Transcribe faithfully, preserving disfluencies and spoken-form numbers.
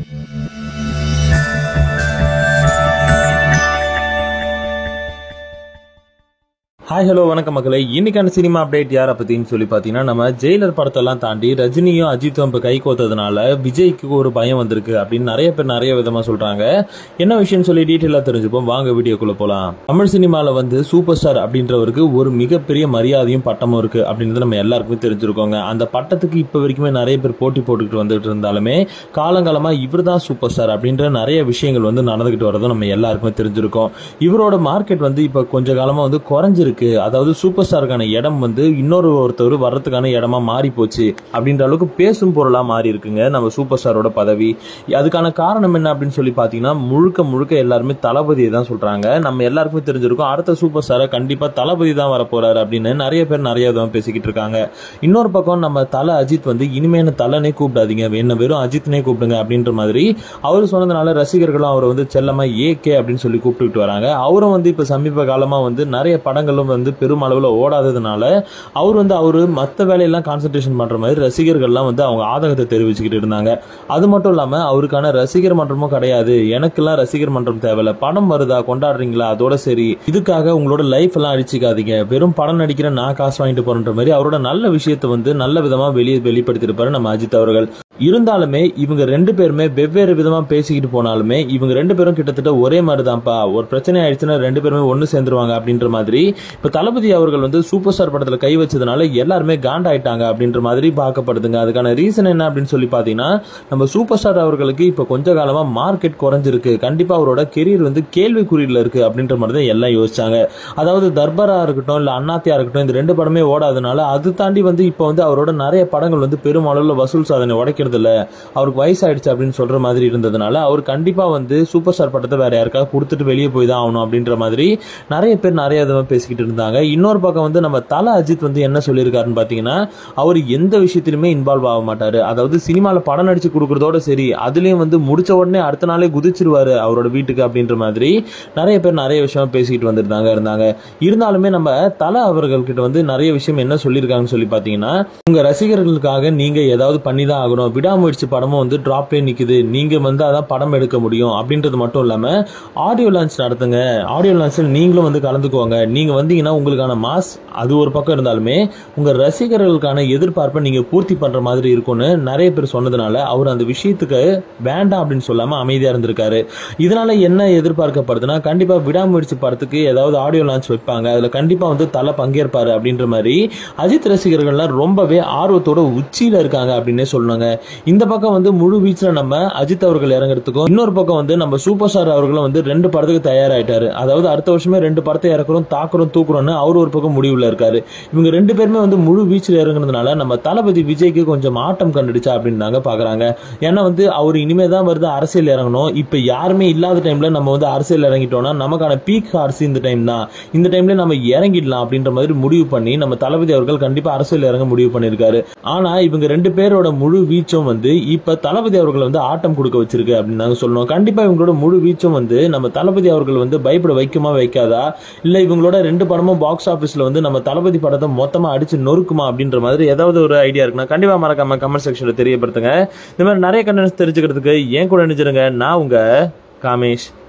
Hi hello வணக்கம் மக்களே. இன்னைக்கான சினிமா அப்டேட் யாரை பத்தின்னு சொல்லி பார்த்தீங்கன்னா, நம்ம ஜெயிலர் படத்தெல்லாம் தாண்டி ரஜினியும் அஜித்தும் இப்போ கை கோத்ததுனால விஜய்க்கு ஒரு பயம் வந்திருக்கு அப்படின்னு நிறைய பேர் நிறைய விதமா சொல்றாங்க. என்ன விஷயம்னு சொல்லி டீட்டெயிலாக தெரிஞ்சுப்போம். வாங்க வீடியோக்குள்ள போலாம். தமிழ் சினிமாவில் வந்து சூப்பர் ஸ்டார் அப்படின்றவருக்கு ஒரு மிகப்பெரிய மரியாதையும் பட்டமும் இருக்கு அப்படின்றது நம்ம எல்லாருக்குமே தெரிஞ்சிருக்கோங்க. அந்த பட்டத்துக்கு இப்போ வரைக்குமே நிறைய பேர் போட்டி போட்டுக்கிட்டு வந்துட்டு இருந்தாலுமே காலங்காலமா இவர் தான் சூப்பர் ஸ்டார் அப்படின்ற நிறைய விஷயங்கள் வந்து நடந்துகிட்டு வரதும் நம்ம எல்லாருக்குமே தெரிஞ்சிருக்கோம். இவரோட மார்க்கெட் வந்து இப்போ கொஞ்ச காலமா வந்து குறைஞ்சிருக்கு. அதாவது சூப்பர் ஸ்டாருக்கான இடம் வந்து இன்னொரு ஒருத்தர் வர்றதுக்கான இடமா மாறி போச்சு அப்படின்ற அளவுக்கு பேசும் பொருளா மாறி இருக்குங்க நம்ம சூப்பர் ஸ்டாரோட பதவி. அதுக்கான காரணம் என்ன அப்படின்னு சொல்லி பாத்தீங்கன்னா, முழுக்க முழுக்க எல்லாருமே தளபதியை தான் சொல்றாங்க. நம்ம எல்லாருக்குமே தெரிஞ்சிருக்கும் அடுத்த சூப்பர் ஸ்டாரை கண்டிப்பா தளபதி தான் வரப்போறாரு அப்படின்னு நிறைய பேர் நிறைய விதமா பேசிக்கிட்டு இருக்காங்க. இன்னொரு பக்கம் நம்ம தல அஜித் வந்து இனிமே என்ன தலனே கூப்பிடாதீங்க, என்ன வெறும் அஜித்னே கூப்பிடுங்க அப்படின்ற மாதிரி அவரு சொன்னதுனால ரசிகர்களும் அவரை வந்து செல்லமா ஏகே அப்படின்னு சொல்லி கூப்பிட்டு வராங்க. அவரும் வந்து இப்ப சமீப காலமா வந்து நிறைய படங்களும் வந்து பெரும் அளவுல ஓடாததுனால அவர் வந்து அவரு மற்ற வேலையெல்லாம் கான்சென்ட்ரேஷன் பண்ற மாதிரி ரசிகர்கள்லாம் வந்து அவங்க ஆதங்கத்தை தெரிவிச்சுக்கிட்டு இருந்தாங்க. அது மட்டும் இல்லாம அவருக்கான ரசிகர் மன்றமும் கிடையாது. எனக்கெல்லாம் ரசிகர் மன்றம் தேவையில்ல, படம் வருதா கொண்டாடுறீங்களா அதோட சரி, இதுக்காக உங்களோட லைஃப் எல்லாம் அடிச்சுக்காதீங்க, வெறும் படம் நடிக்கிற நான் காசு வாங்கிட்டு போறன்ற மாதிரி அவரோட நல்ல விஷயத்தை வந்து நல்ல விதமா வெளியே வெளிப்படுத்திருப்பாரு நம்ம அஜித் அவர்கள். இருந்தாலுமே இவங்க ரெண்டு பேருமே வெவ்வேறு விதமா பேசிக்கிட்டு போனாலுமே இவங்க ரெண்டு பேரும் கிட்டத்தட்ட ஒரே மாதிரி தான்ப்பா, ஒரு பிரச்சனை ஆயிடுச்சுன்னா ரெண்டு பேருமே ஒன்னு சேர்ந்துருவாங்க அப்படின்ற மாதிரி இப்ப தளபதி அவர்கள் வந்து சூப்பர் ஸ்டார் படத்துல கை வச்சதுனால எல்லாருமே காண்டாயிட்டாங்க அப்படின்ற மாதிரி பார்க்கப்படுதுங்க. அதுக்கான ரீசன் என்ன அப்படின்னு சொல்லி பாத்தீங்கன்னா, நம்ம சூப்பர் ஸ்டார் அவர்களுக்கு இப்ப கொஞ்ச காலமா மார்க்கெட் குறைஞ்சிருக்கு, கண்டிப்பா அவரோட கெரியர் வந்து கேள்விக்குறியில இருக்கு அப்படின்ற மாதிரி தான் எல்லாம் யோசிச்சாங்க. அதாவது தர்பாரா இருக்கட்டும் இல்ல அண்ணாத்தியா இருக்கட்டும், இந்த ரெண்டு படமே ஓடாதனால அது தாண்டி வந்து இப்ப வந்து அவரோட நிறைய படங்கள் வந்து பெரும் அளவுல வசூல் சாதனை உடைக்க இல்ல, அவருக்கு வயசாயிடுச்சு அப்படின்னு சொல்ற மாதிரி இருந்ததுனால அவர் கண்டிப்பா வந்து சூப்பர் ஸ்டார் படத்தை வேற யாருக்காவது கொடுத்துட்டு வெளியே போய் தான் ஆகணும் அப்படின்ற மாதிரி நிறைய பேர் நிறைய விதமா பேசிக்கிட்டு இருந்தாங்க. இன்னொரு பக்கம் வந்து நம்ம தல அஜித் வந்து என்ன சொல்லியிருக்காருன்னு பாத்தீங்கன்னா, அவர் எந்த விஷயத்திலுமே இன்வால்வ் ஆக மாட்டாரு. அதாவது சினிமால படம் நடிச்சு கொடுக்கறதோட சரி, அதுலயும் வந்து முடிச்ச உடனே அடுத்த நாளே குதிச்சிருவாரு அவரோட வீட்டுக்கு அப்படின்ற மாதிரி நிறைய பேர் நிறைய விஷயம் பேசிக்கிட்டு வந்துருந்தாங்க இருந்தாங்க. இருந்தாலுமே நம்ம தல அவர்கள் கிட்ட வந்து நிறைய விஷயம் என்ன சொல்லியிருக்காங்கன்னு சொல்லி பாத்தீங்கன்னா, உங்க ரசிகர்களுக்காக நீங்க ஏதாவது பண்ணிதான் ஆகணும், விடாமுயற்சி படமும் வந்து டிராப்லே நிக்குது, நீங்க வந்து அதான் படம் எடுக்க முடியும் அப்படின்றது மட்டும் இல்லாம ஆடியோ லான்ச் நடத்துங்க, ஆடியோ லான்ச்சில் நீங்களும் வந்து கலந்துக்குவாங்க, நீங்க வந்தீங்கன்னா உங்களுக்கான மாஸ் அது ஒரு பக்கம் இருந்தாலுமே உங்க ரசிகர்களுக்கான எதிர்பார்ப்பை நீங்க பூர்த்தி பண்ற மாதிரி இருக்கும்னு நிறைய பேர் சொன்னதுனால அவர் அந்த விஷயத்துக்கு வேண்டாம் அப்படின்னு சொல்லாம அமைதியா இருந்திருக்காரு. இதனால என்ன எதிர்பார்க்கப்படுதுன்னா, கண்டிப்பா விடாமுயற்சி படத்துக்கு ஏதாவது ஆடியோ லான்ச் வைப்பாங்க, அதுல கண்டிப்பா வந்து தலை பங்கேற்பாரு அப்படின்ற மாதிரி அஜித் ரசிகர்கள்லாம் ரொம்பவே ஆர்வத்தோட உச்சியில இருக்காங்க அப்படின்னே சொல்லணுங்க. இந்த பக்கம் வந்து முழு வீச்சுல நம்ம அஜித் அவர்கள் இறங்குறதுக்கும், இன்னொரு பக்கம் வந்து நம்ம சூப்பர் ஸ்டார் அவர்களும் வந்து ரெண்டு படத்துக்கு தயாராயிட்டாரு. அதாவது அடுத்த வருஷமே ரெண்டு படத்தை இறக்குறோம், தாக்குறோம், தூக்குறோம்னு அவர் ஒரு பக்கம் முடிவுல இருக்காரு. இவங்க ரெண்டு பேருமே வந்து முழு வீச்சுல இறங்குறதுனால நம்ம தளபதி விஜய்க்கு கொஞ்சம் ஆட்டம் கண்டுடுச்சா அப்படின்னு பாக்குறாங்க. ஏன்னா வந்து அவர் இனிமே தான் வருது அரசியல் இறங்கணும், இப்ப யாருமே இல்லாத டைம்ல நம்ம வந்து அரசியல் இறங்கிட்டோம்னா நமக்கான பீக் ஹார்ஸ் இந்த டைம் தான், இந்த டைம்ல நம்ம இறங்கிடலாம் அப்படின்ற மாதிரி முடிவு பண்ணி நம்ம தளபதி அவர்கள் கண்டிப்பா அரசியல் இறங்க முடிவு பண்ணிருக்காரு. ஆனா இவங்க ரெண்டு பேரோட முழு வீச்சும் வந்து இப்ப தளபதி அவர்கள் வந்து ஆட்டம் கொடுக்க வச்சிருக்கு அப்படின்னு சொல்லணும். கண்டிப்பா இவங்களோட முழு வீச்சும் வந்து நம்ம தளபதி அவர்கள் வந்து பயப்பட வைக்குமா வைக்காதா, இல்ல இவங்களோட ரெண்டு படமும் பாக்ஸ் ஆபீஸ்ல வந்து நம்ம தளபதி படத்தை மொத்தமா அடிச்சு நொறுக்குமா அப்படின்ற மாதிரி ஏதாவது ஒரு ஐடியா இருக்குன்னா கண்டிப்பா மறக்காம கமெண்ட் செக்ஷன்ல தெரியப்படுத்துங்க. இந்த மாதிரி நிறைய கண்டென்ட்ஸ் தெரிஞ்சுக்கிறதுக்கு ஏன் கூட நினைச்சிருங்க. நான் உங்க காமேஷ்.